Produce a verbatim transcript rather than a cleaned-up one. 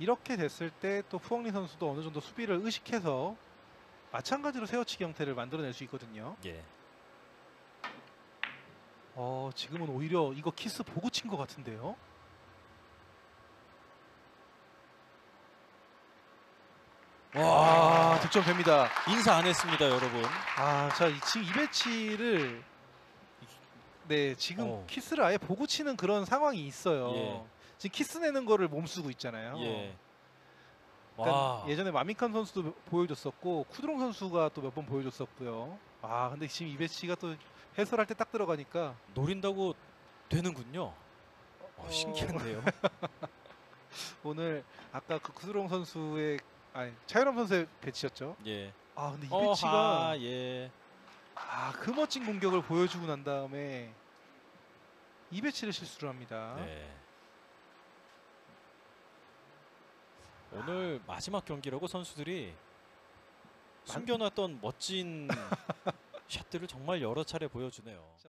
이렇게 됐을 때 또 푸엉리 선수도 어느 정도 수비를 의식해서 마찬가지로 세워치기 형태를 만들어낼 수 있거든요. 예. 어, 지금은 오히려 이거 키스 보고 친 것 같은데요. 와, 득점됩니다. 인사 안 했습니다, 여러분. 아, 자, 이- 지금 이 배치를 네, 지금 어. 키스를 아예 보고 치는 그런 상황이 있어요. 예. 지금 키스 내는 거를 몸쓰고 있잖아요. 예. 그러니까 와. 예전에 마미칸 선수도 보여줬었고 쿠드롱 선수가 또 몇 번 보여줬었고요. 아, 근데 지금 이 배치가 또 해설할 때 딱 들어가니까 노린다고 되는군요. 어, 어, 신기한데요. 오늘 아까 그 쿠드롱 선수의 아니 차이람 선수의 배치였죠. 예. 아, 근데 이 어하, 배치가 예. 아, 그 멋진 공격을 보여주고 난 다음에 이 배치를 실수를 합니다. 네. 오늘 마지막 경기라고 선수들이 숨겨놨던 멋진 샷들을 정말 여러 차례 보여주네요.